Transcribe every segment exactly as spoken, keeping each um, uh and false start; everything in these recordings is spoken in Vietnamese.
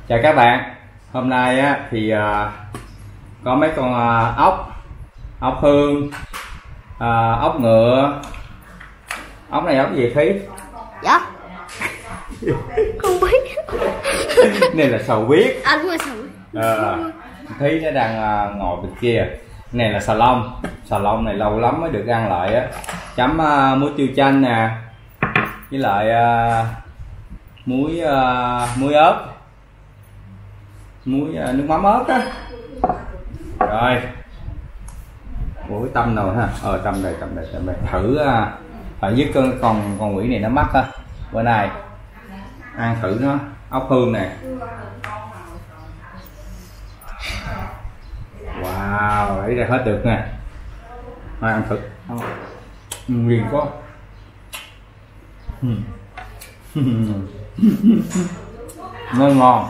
Chào các bạn, hôm nay á, thì uh, có mấy con uh, ốc, ốc hương, uh, ốc ngựa. Ốc này ốc gì Thí? Dạ không biết. Này là sầu huyết. À đúng rồi, sầu huyết. À, Thí nó đang uh, ngồi bên kia. Này là xà lông. Xà lông này lâu lắm mới được ăn lại á. Chấm uh, muối tiêu chanh nè, với lại uh, muối uh, muối ớt, muối uh, nước mắm ớt á. Rồi ủa tâm nào ha? Ờ tâm đây, tâm đây, tâm đây. Thử uh, phải với con con con quỷ này nó mắc á. Bữa nay ăn thử nó ốc hương nè. Wow, lấy ra hết được nè. Thôi ăn thử. Riêng quá. Ngon ngon.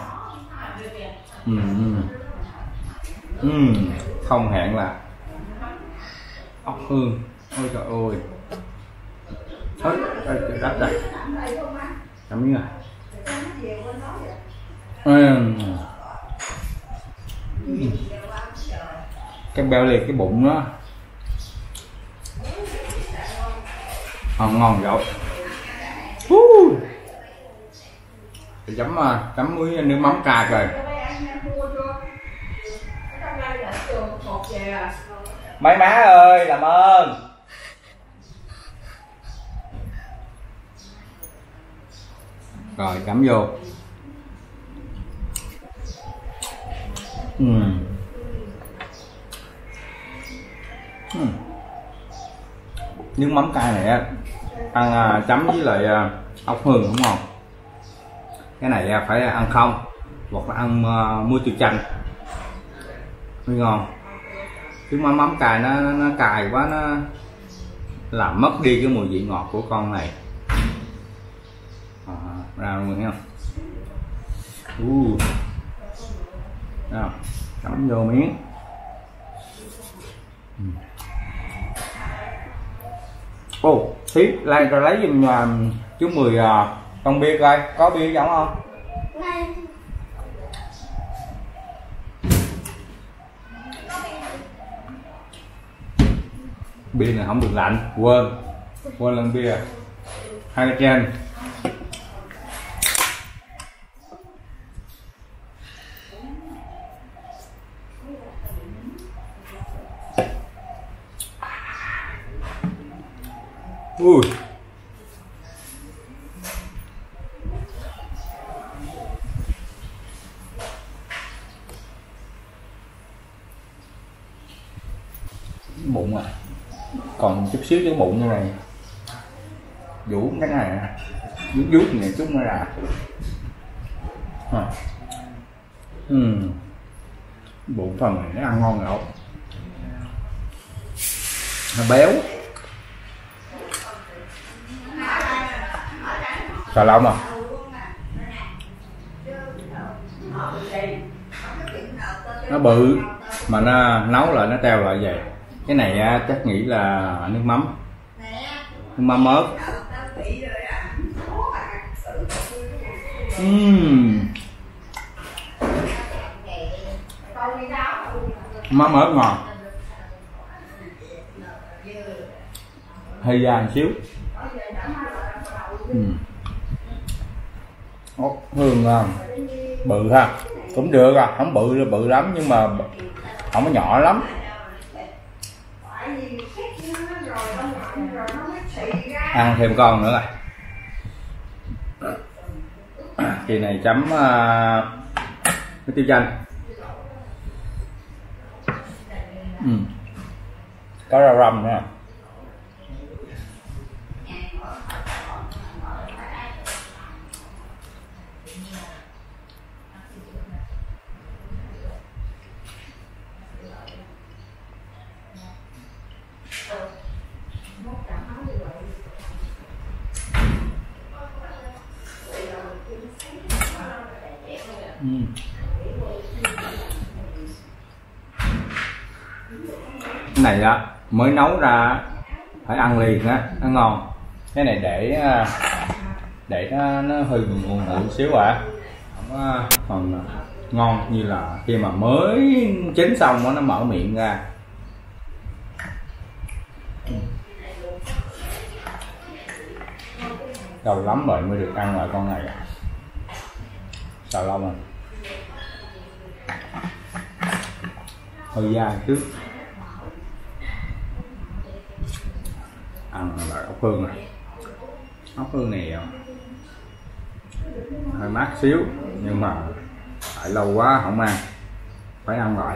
Uhm. Uhm. Không hẹn là ốc hương. Ôi trời ơi. Hết đây đất đây. Cảm miếng à. Uhm. Cái béo liệt cái bụng nó ngon ngon rồi. Uh. Chấm chấm muối nước mắm cà rồi. Mấy má ơi làm ơn. Rồi cắm vô. Uhm. Uhm. Nước mắm cay này á ăn à, chấm với lại à, ốc hương đúng không? Cái này à, phải ăn không hoặc là ăn uh, muối tiêu chanh mới ngon. Chứ mắm mắm cay nó, nó nó cay quá, nó làm mất đi cái mùi vị ngọt của con này. À, ra luôn thấy không? Uh. Nào, chấm vô miếng. Ồ, oh, Thí lại rồi lấy giùm uh, chú Mười uh, con bia coi, có bia giống không? Bia này không được lạnh, quên quên lần bia hai cái trên. Ui bụng à, còn chút xíu cái bụng như này vũ cái này vuốt vuốt này chút nữa là à. uhm. Bụng phần này nó ăn ngon ngọt, nó béo. Xà lông à, nó bự mà nó nấu lại nó teo lại vậy. Cái này á, chắc nghĩ là nước mắm, nước mắm ớt. Uhm. Mắm ớt ngon, hơi già một xíu. Uhm. Ốc hương à, bự ha, cũng được à, không bự bự lắm nhưng mà không có nhỏ lắm. Ăn thêm con nữa rồi. Kỳ này chấm uh, cái tiêu chanh. uhm. Có rau răm nữa. uhm. Cái này á mới nấu ra phải ăn liền á, nó ngon. Cái này để để nó, nó hơi nguội nguội xíu à, không có phần ngon như là khi mà mới chín xong nó mở miệng ra. Lâu lắm rồi mới được ăn loại con này, xào lông à, hơi dai trước. Ăn loại ốc hương này, ốc hương này hơi mát xíu nhưng mà tại lâu quá không ăn, phải ăn lại.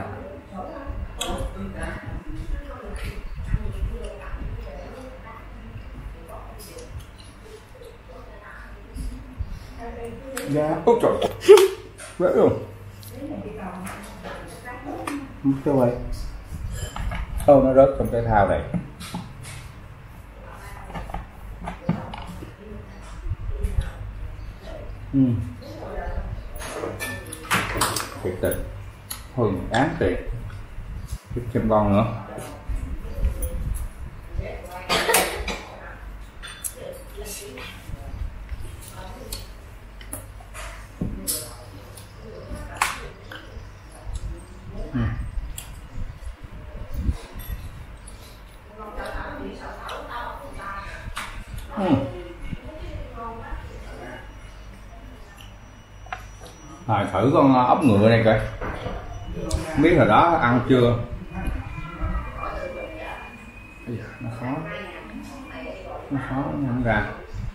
Dạ, ôi trời, vỡ luôn. Sao vậy? Thôi nó rớt trong cái thao này. Ừ. Thiệt tình, hương đáng tiền. Tiếp thêm con nữa. Ừ. Ừ. Rồi thử con ốc ngựa này coi, không biết hồi đó ăn chưa. Nó khó, nó khó không ra.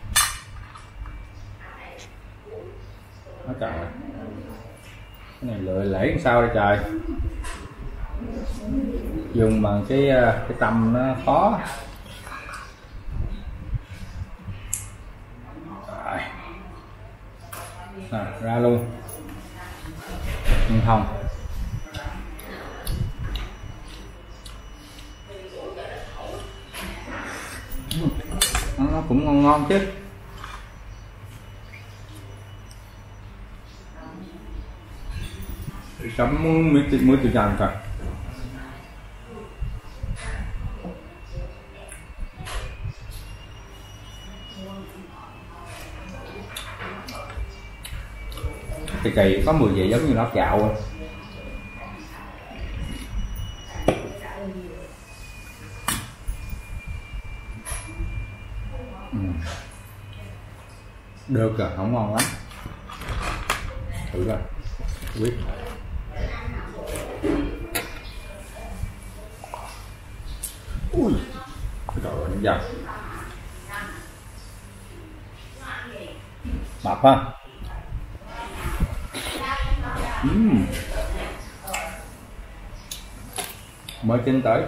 Nó trời, cái này lựa lễ làm sao đây trời, dùng bằng cái cái tăm nó khó. À, ra luôn không, nó cũng ngon ngon chứ. Sắm mới mới từ dàn cả. Kỳ kỳ có mùi vị giống như nó chạo rồi. Ừ. Được rồi, không ngon lắm. Thử coi, quyết. Ui, trời ơi, nó dần. Mập ha. Uhm. Mới chín tới.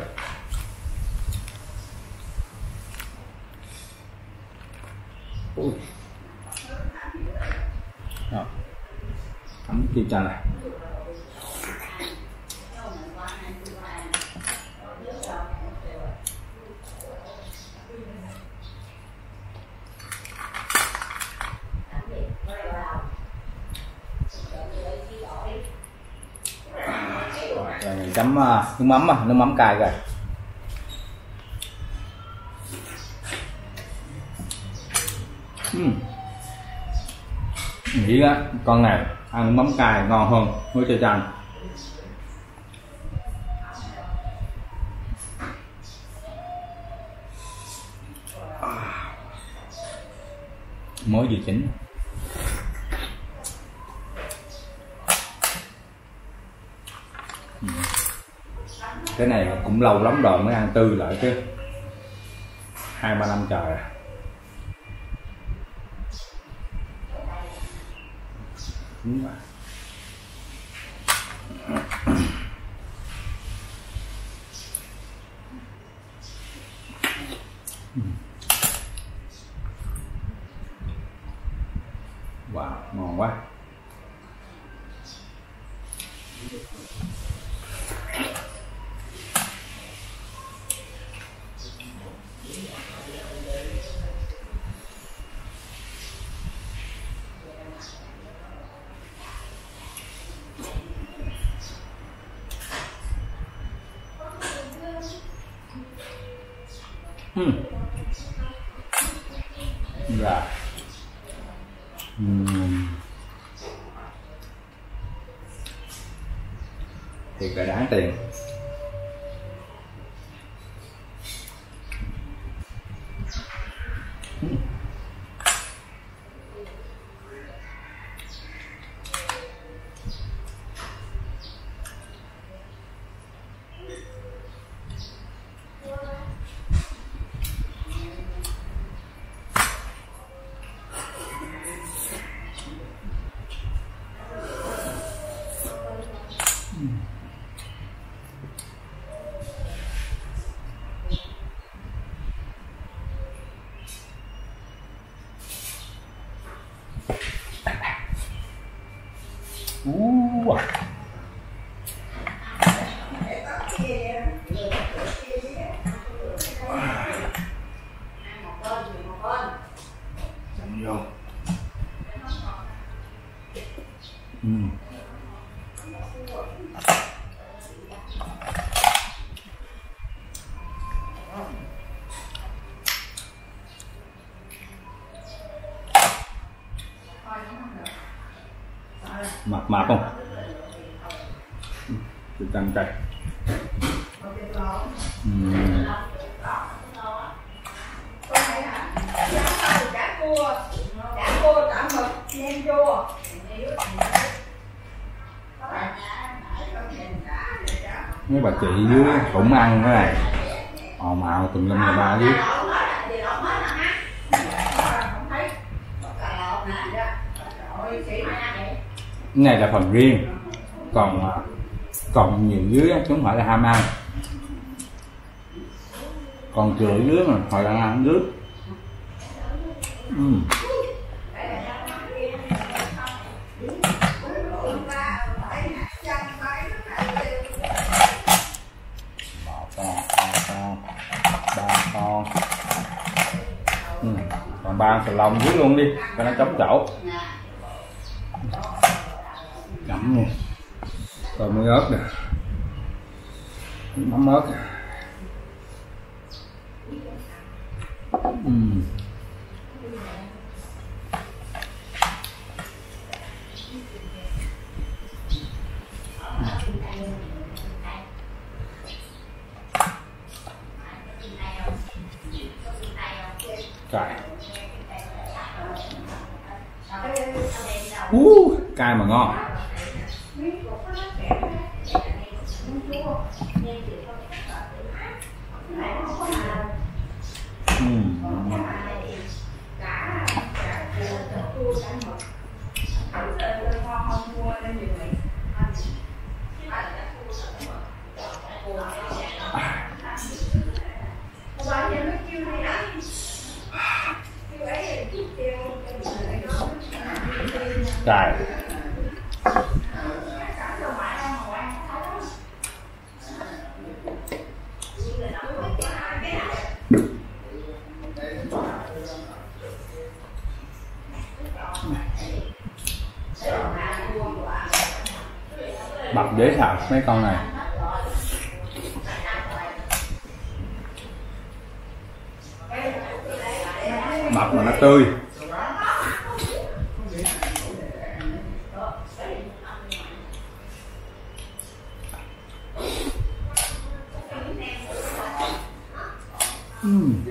Ui. Rồi. Ấm tiêu chanh này. Rồi chấm uh, nước mắm à, nước mắm cay rồi. Uhm. Nghĩ á, con này ăn nước mắm cay ngon hơn với tiêu chanh. Mới vừa chín. Cái này cũng lâu lắm rồi mới ăn tươi lại chứ, hai ba năm trời. Đúng rồi. Wow, ngon quá. Hmm. Dạ. Uhm. thiệt là đáng tiền. Uh. Chấm vô. Ừ. Mập mập không? Tôi căng cay. Uhm. Mấy bà chị dưới cũng ăn cái này ồ mạo tùm lum là ba dưới. Cái này là phần riêng, còn còn nhiều dưới chúng họ là ham ăn, còn chừa dưới mà họ đang ăn dưới. uhm. Một con, hai con, ba con, uhm. còn ba sờ lông dưới luôn đi cho nó trống chỗ. Chấm nha, rồi mới ớt nè, mắm ớt nè. uhm. Cay. Uh, cay mà ngon. uhm. Cay. Mập dễ sợ mấy con này. Mập mà nó tươi. uhm.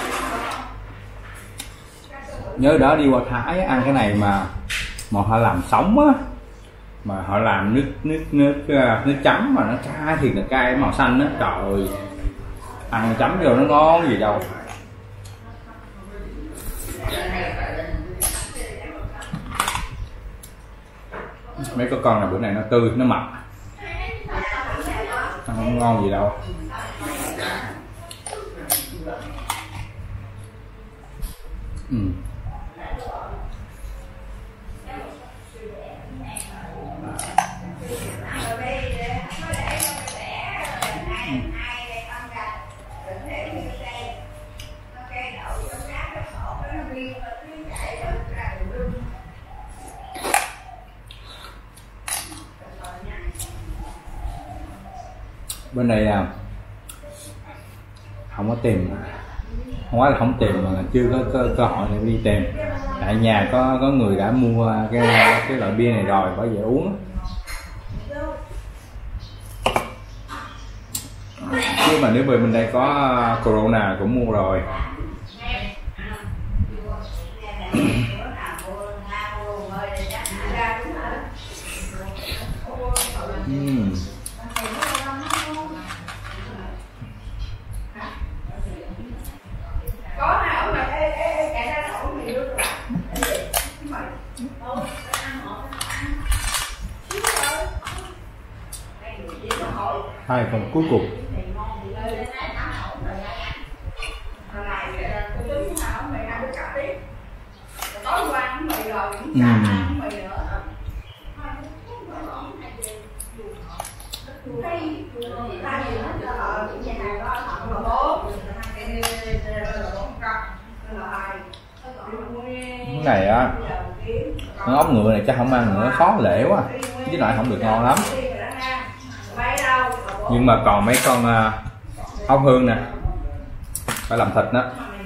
Nhớ đó đi qua Thái ăn cái này mà mà họ làm sống á, mà họ làm nước nước nước nước chấm mà nó cay thì là cay màu xanh á, trời ơi ăn chấm vô nó ngon gì đâu. Mấy cái con này bữa này nó tươi nó mập, nó không ngon gì đâu. ừ. Bên này à, không có tìm, không phải là không tìm mà là chưa có cơ, cơ hội để đi tìm. Tại nhà có có người đã mua cái cái loại bia này rồi, bởi vậy uống. Chứ mà nếu về bên đây có corona cũng mua rồi. uhm. Hai phần cuối cùng. uhm. Cái này á, con ốc ngựa này chắc không ăn nữa, khó lễ quá, với lại không được ngon lắm. Nhưng mà còn mấy con uh, ốc hương nè, phải làm thịt đó.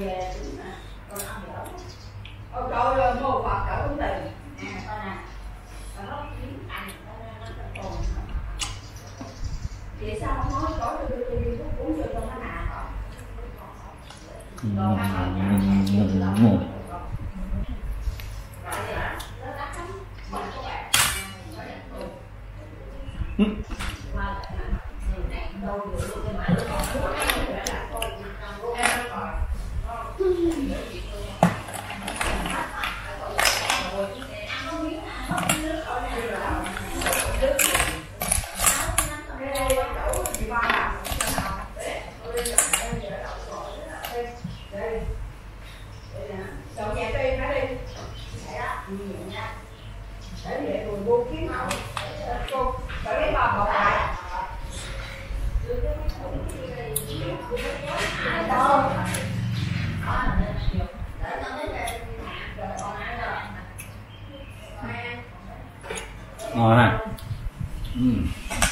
Ngon ha. uhm.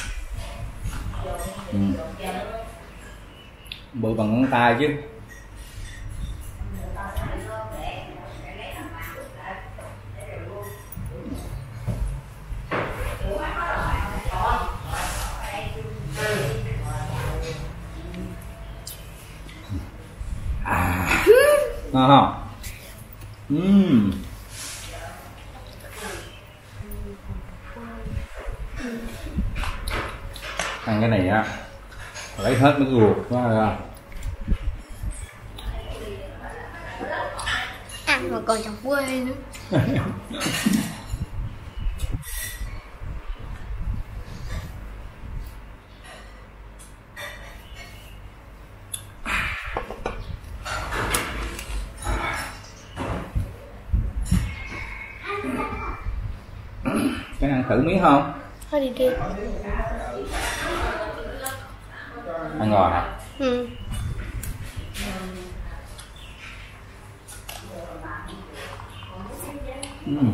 uhm. Bự bằng ngón tay chứ. À. Ngon không? uhm. Ăn cái này á, lấy hết mấy ruột đó ra. Ăn mà còn chọc quê nữa. Cái ăn thử miếng không? Thôi đi đi. Ăn ngon hả? Ừ. uhm.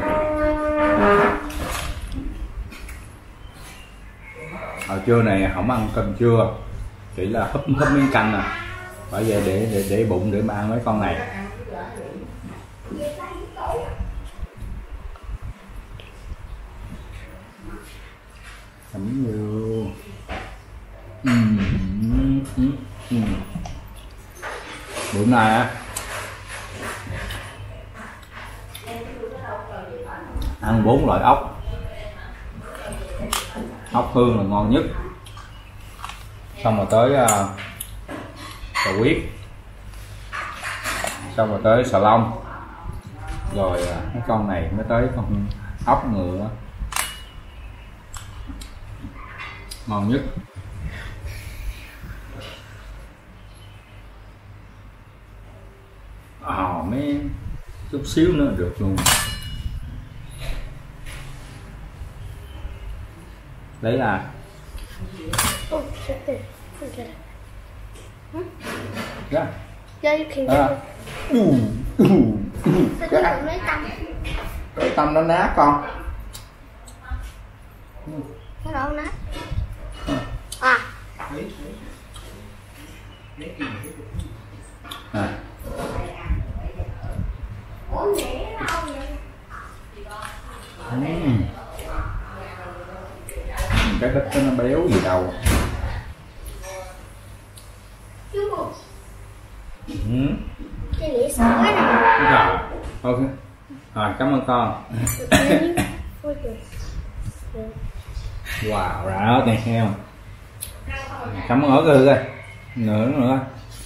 Hồi trưa này không ăn cơm trưa, chỉ là húp húp miếng canh nè, bởi vậy để để để bụng để mà ăn mấy con này. Chấm vô. uhm. uhm. uhm. Bữa nay á, ăn bốn loại ốc. Ốc hương là ngon nhất, xong rồi tới uh, sò huyết, xong rồi tới sò long, rồi uh, cái con này mới tới con ốc ngựa ngon nhất. Ồ, oh, mấy chút xíu nữa được luôn. Đấy là Oh, shit. Forget it. Hmm? Yeah. Yeah, you can À. get it. Ừ. Ừ. Ừ. Sao Cái tôi ăn- còn lấy tâm? cái tâm nó nát con. Nó đâu nát? À, À. Ừm. Cái thịt nó béo gì đâu. Ok. Rồi cảm ơn con. Wow, ráo tay heo. Cảm ơn ớt rồi. Nữa nữa.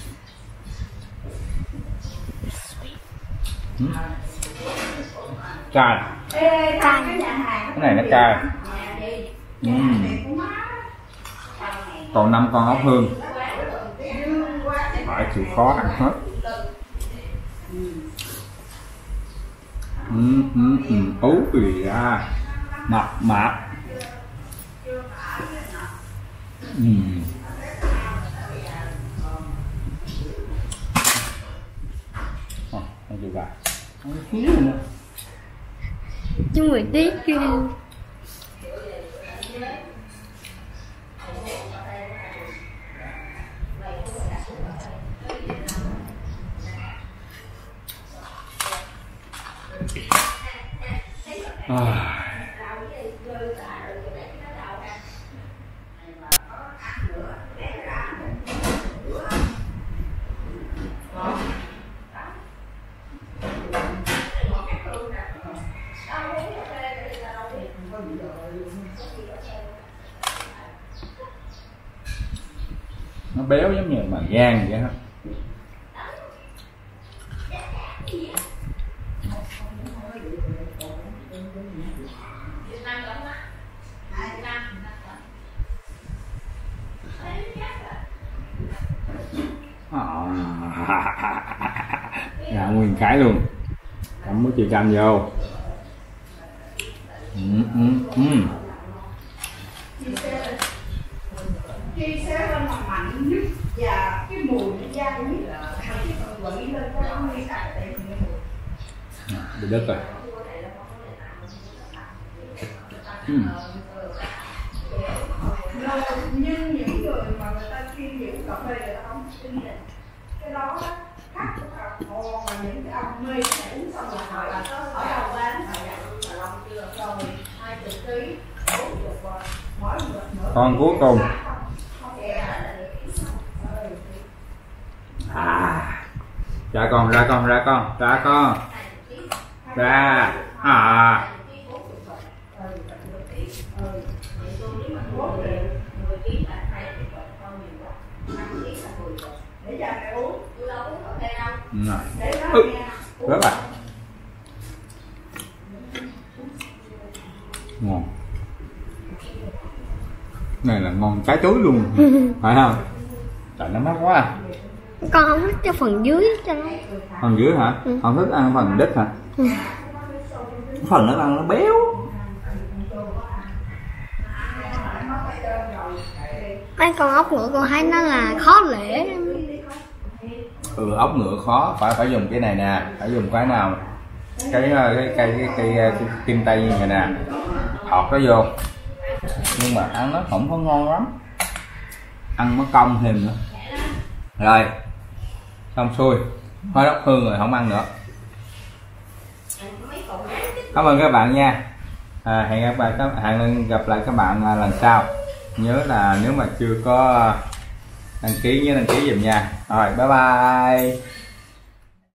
Hmm. Cay. Cay. Cái này nó cay. Uhm. Còn năm con ốc hương phải chịu khó ăn hết. Ừ, ừ, ừ. Ú ì ra mập mạp. Ừ. Ăn chịu gà. Ăn xíu nữa. Nhưng mà tiếc ghê. À. Nó béo giống như mà gan vậy ha. Dạ nguyên cái luôn. Chấm muối chì canh vô. Ừ, ừ, ừ. Bị đất rồi. Ừ. Nhưng những người mà người ta chuyên hiểu cà phê người ta không tin này. Cái đó khác của cà phê mà những cái ông mê sẽ uống xong rồi hỏi là ở đầu bán rồi hai chục ký mỗi một Con cuối cùng. À. Ra con, ra con, ra con, ra con. Ra. À. Rồi. Ừ. Rất là ngon. Này là ngon trái túi luôn. Phải không? Tại nó mắc quá à. Con không thích cái phần dưới cho nó. Phần dưới hả? Ừ. Không thích ăn phần đít hả? Ừ. Phần nó ăn nó béo. Mấy con ốc ngựa con thấy nó là khó lễ. Ừ, ốc ngựa khó, phải phải dùng cái này nè, phải dùng cái nào cái cái cây cái cây kim tây như này nè, thọt nó vô, nhưng mà ăn nó không có ngon lắm, ăn nó cong thêm nữa. Rồi xong xuôi, hơi ốc hương rồi không ăn nữa. Cảm ơn các bạn nha. À, hẹn gặp lại các hẹn gặp lại các bạn lần sau. Nhớ là nếu mà chưa có đăng ký nhớ đăng ký giùm nha. Rồi bye bye.